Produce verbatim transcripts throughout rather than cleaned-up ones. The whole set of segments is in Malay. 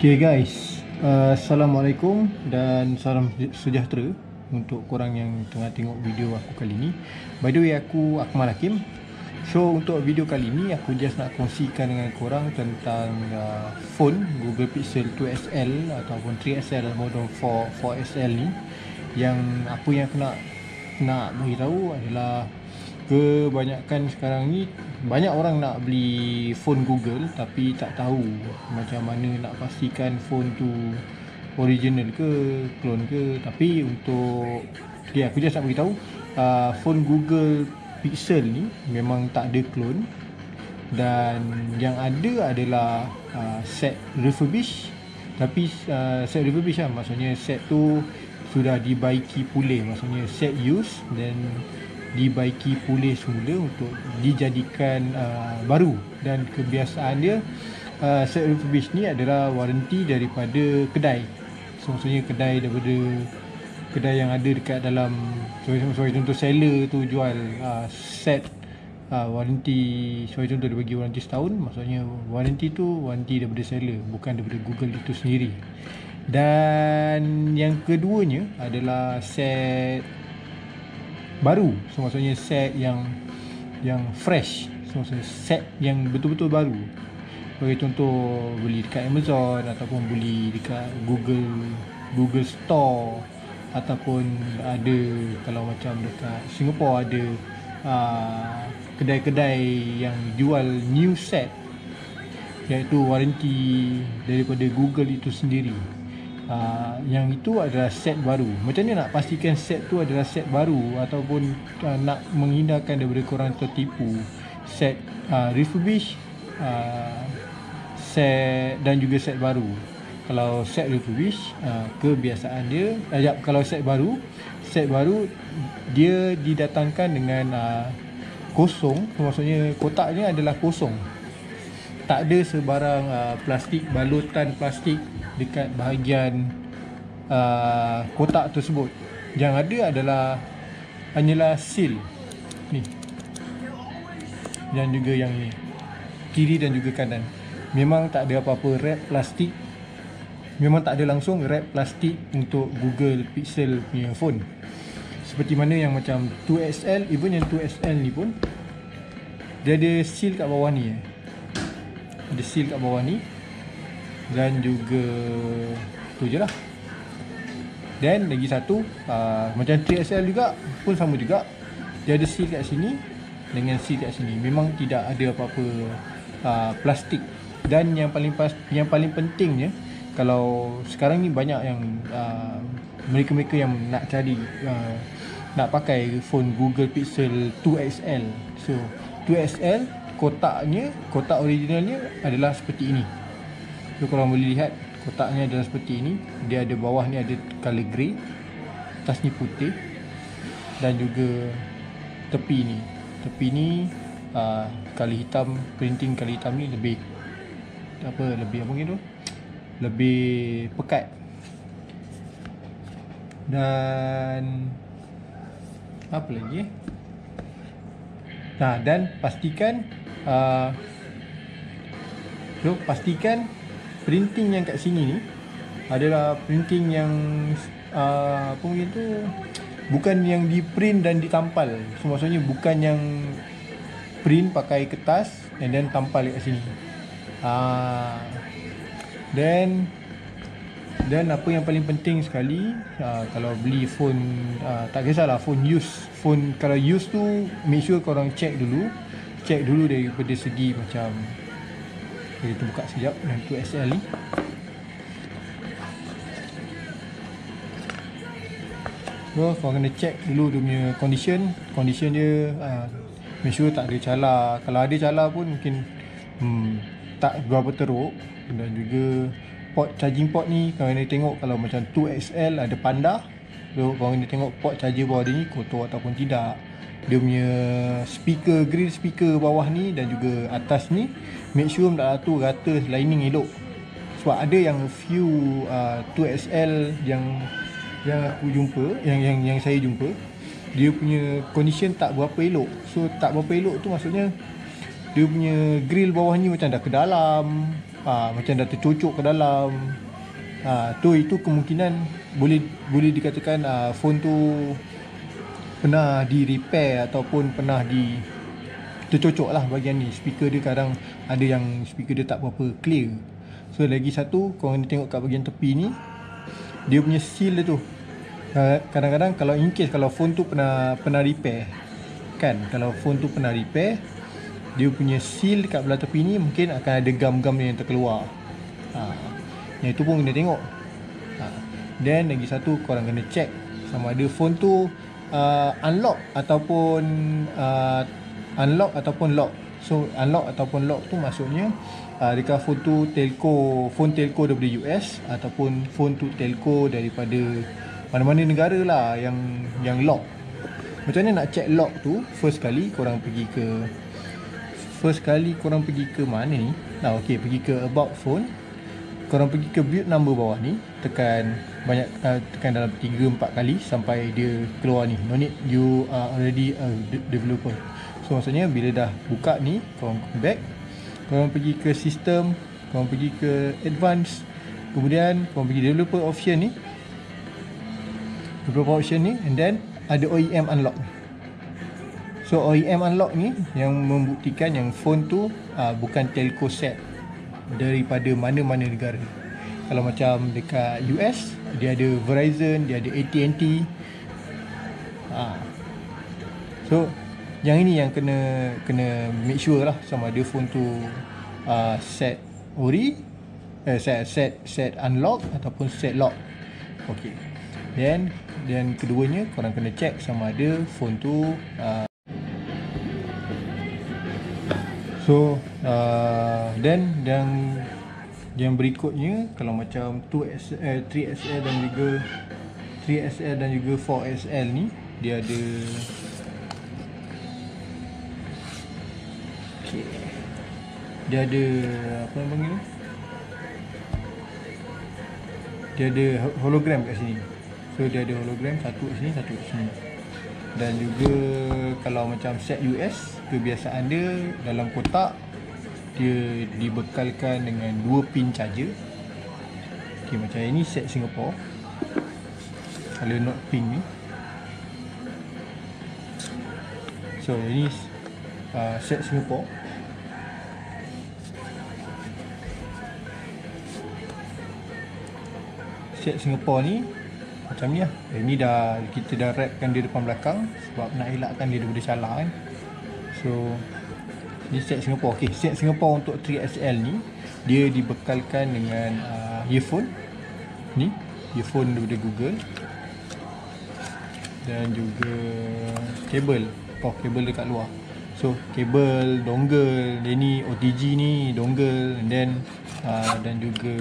Okay guys, uh, Assalamualaikum dan salam sejahtera untuk korang yang tengah tengok video aku kali ni. By the way, aku Akmal Hakim. So untuk video kali ni aku just nak kongsikan dengan korang tentang uh, phone Google Pixel two S L ataupun three S L model four S L ni. Yang apa yang aku nak nak beritahu adalah kebanyakan sekarang ni banyak orang nak beli phone Google tapi tak tahu macam mana nak pastikan phone tu original ke, clone ke. Tapi untuk okay, aku just nak beritahu uh, phone Google Pixel ni memang tak ada clone, dan yang ada adalah uh, set refurbish. Tapi uh, set refurbish lah, maksudnya set tu sudah dibaiki pulih, maksudnya set use dan dibaiki pulih semula untuk dijadikan uh, baru. Dan kebiasaan dia uh, set refurbish ni adalah waranti daripada kedai. So maksudnya kedai daripada kedai yang ada dekat dalam, sebagai contoh seller tu jual uh, set uh, waranti, sebagai contoh dia bagi waranti setahun, maksudnya waranti tu waranti daripada seller, bukan daripada Google itu sendiri. Dan yang keduanya adalah set baru. So maksudnya set yang yang fresh. So maksudnya set yang betul-betul baru. Sebagai contoh beli dekat Amazon ataupun beli dekat Google Google Store, ataupun ada kalau macam dekat Singapore ada uh, kedai-kedai yang jual new set, iaitu waranti daripada Google itu sendiri. Uh, yang itu adalah set baru. Macam mana nak pastikan set tu adalah set baru, ataupun uh, nak menghindarkan daripada korang tertipu set uh, refurbish, uh, set dan juga set baru. Kalau set refurbish, uh, kebiasaan dia uh, kalau set baru, set baru dia didatangkan dengan uh, kosong. Maksudnya kotaknya adalah kosong, tak ada sebarang uh, plastik, balutan plastik dekat bahagian uh, kotak tersebut. Yang ada adalah hanyalah seal ni, dan juga yang ni, kiri dan juga kanan. Memang tak ada apa-apa wrap plastik, memang tak ada langsung wrap plastik untuk Google Pixel punya phone. Seperti mana yang macam two S L, even yang two S L ni pun dia ada seal kat bawah ni eh. Ada seal kat bawah ni, dan juga tu je lah. Dan lagi satu uh, macam three S L juga pun sama juga, dia ada seal kat sini dengan seal kat sini. Memang tidak ada apa-apa uh, plastik. Dan yang paling pas, yang paling pentingnya, kalau sekarang ni banyak yang uh, mereka-mereka yang nak cari uh, nak pakai phone Google Pixel two S L. So two S L kotaknya, kotak originalnya adalah seperti ini. So korang boleh lihat kotaknya adalah seperti ini. Dia ada bawah ni ada color grey, atas ni putih, dan juga tepi ni, tepi ni uh, color hitam, printing color hitam ni lebih apa, lebih apa gitu, lebih pekat. Dan apa lagi eh? Nah, dan pastikan uh, so, pastikan printing yang kat sini ni adalah printing yang uh, apa mungkin tu, bukan yang di print dan ditampal. So maksudnya bukan yang print pakai kertas and then tampal kat sini. uh, Dan Dan apa yang paling penting sekali, uh, kalau beli phone, uh, tak kisahlah phone use, phone kalau use tu make sure korang check dulu. Check dulu daripada segi macam, kita buka sekejap yang two S L ni. So korang kena check dulu dia punya condition. Condition dia uh, make sure tak ada cala. Kalau ada cala pun mungkin hmm, tak berapa teruk. Dan juga port charging port ni korang kena tengok, kalau macam two X L ada panda, so korang kena tengok port charger bawah dia ni kotor ataupun tidak. Dia punya speaker, grill speaker bawah ni dan juga atas ni, make sure tak tu rata, lining elok. Sebab ada yang few uh, two X L yang yang aku jumpa, yang yang yang saya jumpa, dia punya condition tak berapa elok. So tak berapa elok tu maksudnya dia punya grill bawah ni macam dah ke dalam, uh, macam dah tercocok ke dalam, uh, tu itu kemungkinan boleh boleh dikatakan uh, phone tu pernah di repair ataupun pernah di tercocok lah bahagian ni. Speaker dia kadang ada yang speaker dia tak berapa clear. So lagi satu, korang tengok kat bahagian tepi ni, dia punya seal dia tu, kadang-kadang kalau in case kalau phone tu pernah pernah repair kan, kalau phone tu pernah repair, dia punya seal kat belah tepi ni mungkin akan ada gam-gam yang terkeluar. ha, Yang itu pun kena tengok. ha. Then lagi satu, korang kena check sama ada phone tu uh, unlock ataupun uh, unlock ataupun lock. So unlock ataupun lock tu maksudnya uh, adakah phone tu telco, phone telco daripada U S ataupun phone tu telco daripada mana-mana negara lah yang yang lock. Macam mana nak check lock tu? First kali korang pergi ke First kali korang pergi ke mana ni? Nah, okey, pergi ke about phone. Korang pergi ke build number bawah ni, tekan banyak uh, tekan dalam tiga empat kali sampai dia keluar ni. No need you are already a developer. So maksudnya bila dah buka ni, korang back, korang pergi ke sistem, korang pergi ke advance, kemudian korang pergi developer option ni, developer option ni, and then ada O E M unlock. So O E M unlock ni yang membuktikan yang phone tu uh, bukan telco set daripada mana-mana negara. Kalau macam dekat U S, dia ada Verizon, dia ada A T and T. ha. So yang ini yang kena kena make sure lah sama ada phone tu uh, set ori, eh, set set set unlock ataupun set lock. Okey. Then dan keduanya korang kena check sama ada phone tu uh, so uh, then yang yang berikutnya, kalau macam two S L, three S L dan juga three S L dan juga four S L ni, dia ada okay. Dia ada apa yang panggil, dia ada hologram kat sini. So dia ada hologram, satu kat sini, satu kat sini. Dan juga kalau macam set U S, kebiasaan dia dalam kotak dia dibekalkan dengan dua pin charger. Okay, macam ini set Singapore, color note pink ni. So ini uh, set Singapore. Set Singapore ni macam ni lah. Ini dah kita dah wrapkan dia depan belakang sebab nak elakkan dia daripada salah kan. So ni set Singapore. Okey, set Singapore untuk three S L ni dia dibekalkan dengan uh, earphone ni, earphone daripada Google, dan juga kabel. Oh, kabel dekat luar. So kabel, dongle, dia ni O T G ni dongle, and then uh, dan juga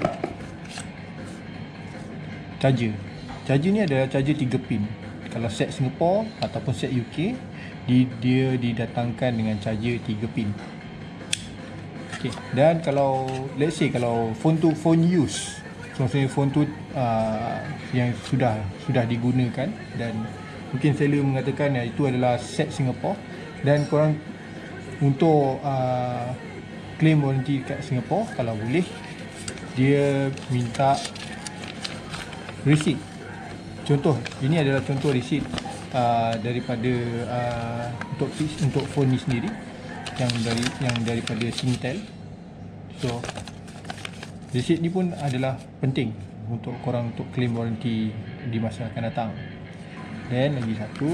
charger. Charger ni ada charger tiga pin. Kalau set Singapore ataupun set U K, di, dia didatangkan dengan charger tiga pin. Okay. Dan kalau let's say kalau phone tu phone use, so maksudnya phone tu uh, yang sudah sudah digunakan, dan mungkin seller mengatakan ya, itu adalah set Singapore, dan korang untuk uh, claim warranty kat Singapore, kalau boleh dia minta receipt. Contoh, ini adalah contoh receipt uh, daripada uh, untuk untuk phone ni sendiri, yang dari yang daripada Singtel. So receipt ni pun adalah penting untuk korang untuk claim warranty di masa akan datang. Dan lagi satu,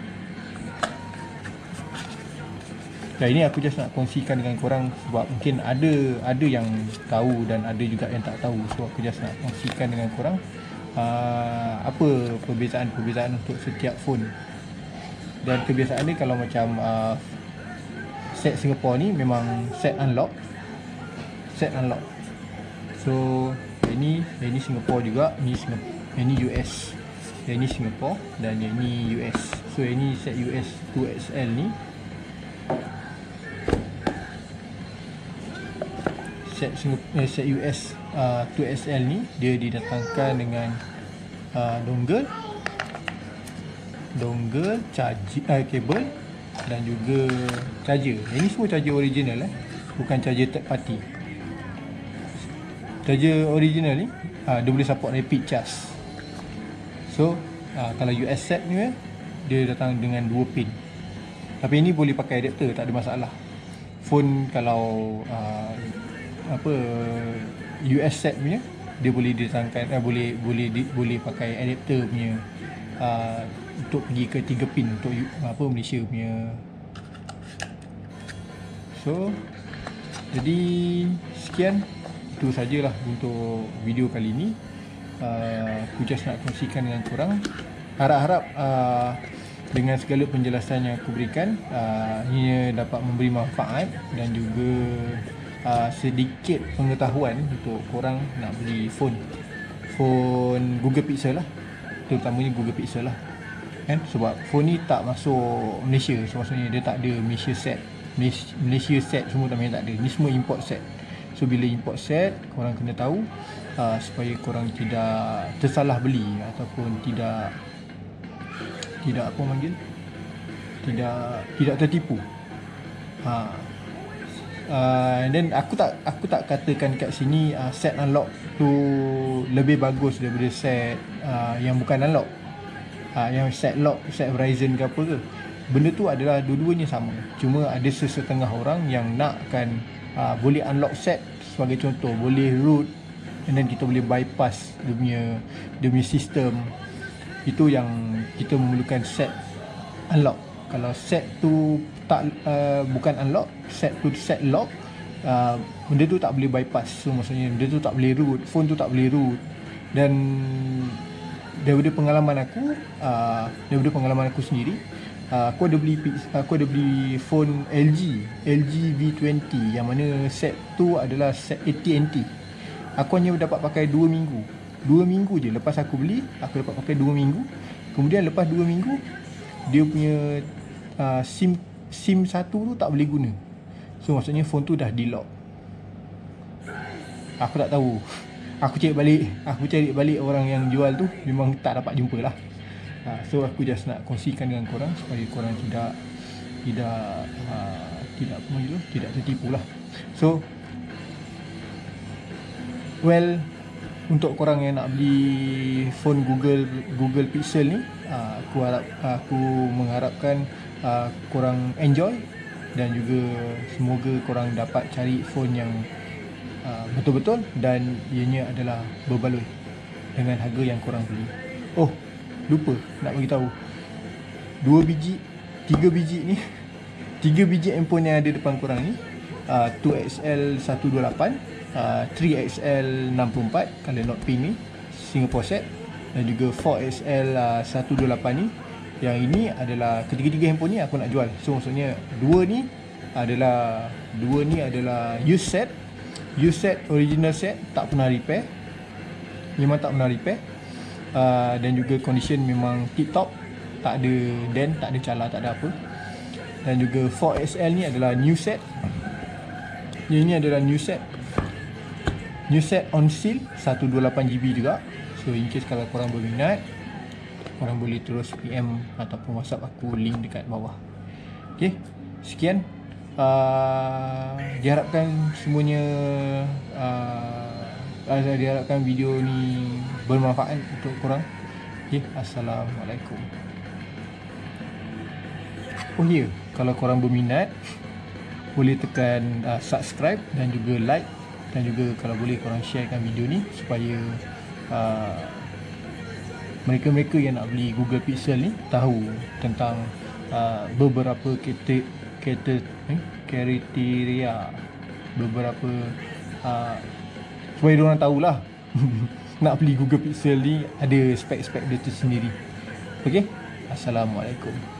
ya ini aku just nak kongsikan dengan korang sebab mungkin ada ada yang tahu dan ada juga yang tak tahu. So aku just nak kongsikan dengan korang Uh, apa perbezaan-perbezaan untuk setiap phone. Dan kebiasaan ni kalau macam uh, set Singapore ni memang set unlock, set unlock. So ini ini Singapore juga, ni Singapore, ini U S, ini Singapore, dan ini U S. So ini set U S two S L ni, set Singapore, eh, set U S uh, two S L ni dia didatangkan dengan uh, dongle, dongle, charger, uh, kabel, dan juga charger. Ini semua charger original eh, bukan charger third party. charger original ni uh, dia boleh support rapid charge. So uh, kalau U S set ni dia datang dengan dua pin. Tapi ini boleh pakai adapter, tak ada masalah. Phone kalau uh, apa U S set punya dia boleh didatangkan uh, boleh boleh di, boleh pakai adapter punya uh, untuk pergi ke tiga pin untuk apa Malaysia punya. So jadi sekian, itu sajalah untuk video kali ini. uh, aku just nak kongsikan dengan korang. Harap-harap uh, dengan segala penjelasan yang aku berikan, uh, ia dapat memberi manfaat dan juga uh, sedikit pengetahuan untuk korang nak beli phone phone Google Pixel lah, terutamanya Google Pixel lah kan, sebab phone ni tak masuk Malaysia. So maksudnya dia tak ada Malaysia set, Malaysia set semua tak, tak ada. Ni semua import set. So bila import set, korang kena tahu uh, supaya korang tidak tersalah beli ataupun tidak tidak apa panggil tidak tidak tertipu. Ha. Uh, and then aku tak aku tak katakan kat sini uh, set unlock tu lebih bagus daripada set uh, yang bukan unlock. Uh, yang set lock, set Verizon ke apa ke, benda tu adalah dua-duanya sama. Cuma ada sesetengah orang yang nakkan uh, boleh unlock set, sebagai contoh boleh root, and then kita boleh bypass dia punya dia punya sistem. Itu yang kita memerlukan set unlock. Kalau set tu tak uh, bukan unlock, set tu set lock, uh, benda tu tak boleh bypass. So maksudnya benda tu tak boleh root, phone tu tak boleh root. Dan daripada pengalaman aku, uh, daripada pengalaman aku sendiri, uh, aku ada beli aku ada beli phone L G L G V dua puluh yang mana set tu adalah set A T and T. Aku hanya dapat pakai dua minggu. dua minggu je lepas aku beli, aku dapat pakai dua minggu. Kemudian lepas dua minggu, dia punya uh, SIM SIM satu tu tak boleh guna. So maksudnya phone tu dah di-lock. Aku tak tahu. Aku cari balik, aku cari balik orang yang jual tu, memang tak dapat jumpa lah. uh, So aku just nak kongsikan dengan korang supaya korang tidak Tidak uh, Tidak apa gitu, tidak tertipu lah. So well, untuk korang yang nak beli phone Google Google Pixel ni, uh, aku harap aku mengharapkan uh, korang enjoy, dan juga semoga korang dapat cari phone yang uh, betul-betul dan ianya adalah berbaloi dengan harga yang korang beli. Oh, lupa nak bagi tahu. Dua biji, tiga biji ni, tiga biji handphone yang ada depan korang ni, uh, two X L seratus dua puluh lapan, uh, three X L enam puluh empat color Note Pink ni, Singapore set, dan juga four X L uh, seratus dua puluh lapan ni. Yang ini adalah ketiga-tiga handphone ni aku nak jual. So maksudnya dua ni adalah dua ni adalah used set, used set, original set, tak pernah repair, memang tak pernah repair, uh, dan juga condition memang tip top, tak ada dent, tak ada cala, tak ada apa. Dan juga four X L ni adalah new set. Yang ini adalah new set, new set on seal, seratus dua puluh lapan gigabyte juga. So in case kalau korang berminat, korang boleh terus P M ataupun WhatsApp aku, link dekat bawah. Okay, sekian. uh, Diharapkan semuanya uh, diharapkan video ni bermanfaat untuk korang. Okay, Assalamualaikum. Oh ya, yeah, kalau korang berminat, boleh tekan uh, subscribe dan juga like, dan juga kalau boleh korang sharekan video ni supaya uh, mereka-mereka yang nak beli Google Pixel ni tahu tentang uh, beberapa kata kata eh, kriteria, beberapa uh, supaya diorang tahulah nak beli Google Pixel ni ada spek-spek dia tersendiri. Okey, Assalamualaikum.